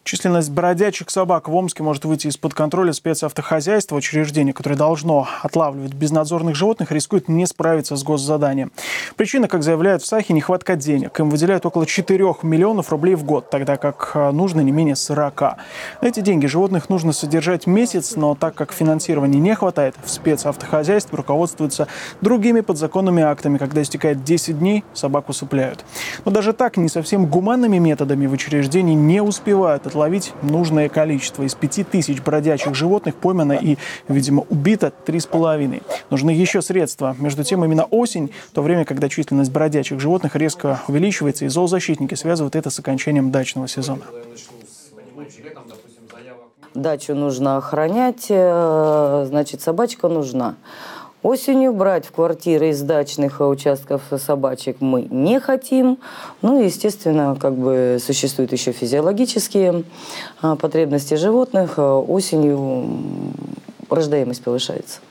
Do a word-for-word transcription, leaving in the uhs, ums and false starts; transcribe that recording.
Численность бродячих собак в Омске может выйти из-под контроля спецавтохозяйства. Учреждение, которое должно отлавливать безнадзорных животных, рискует не справиться с госзаданием. Причина, как заявляют в САХе, нехватка денег. Им выделяют около четырёх миллионов рублей в год, тогда как нужно не менее сорока. На эти деньги животных нужно содержать месяц, но так как финансирования не хватает, в спецавтохозяйстве руководствуются другими подзаконными актами. Когда истекает десять дней, собак усыпляют. Но даже так, не совсем гуманными методами в учреждении не успевают отловить нужное количество. Из пяти тысяч бродячих животных поймано и, видимо, убито три с половиной. Нужны еще средства. Между тем, именно осень, то время, когда численность бродячих животных резко увеличивается, и зоозащитники связывают это с окончанием дачного сезона. Дачу нужно охранять, значит, собачка нужна. Осенью брать в квартиры из дачных участков собачек мы не хотим. Ну, естественно, как бы существуют еще физиологические потребности животных. Осенью рождаемость повышается.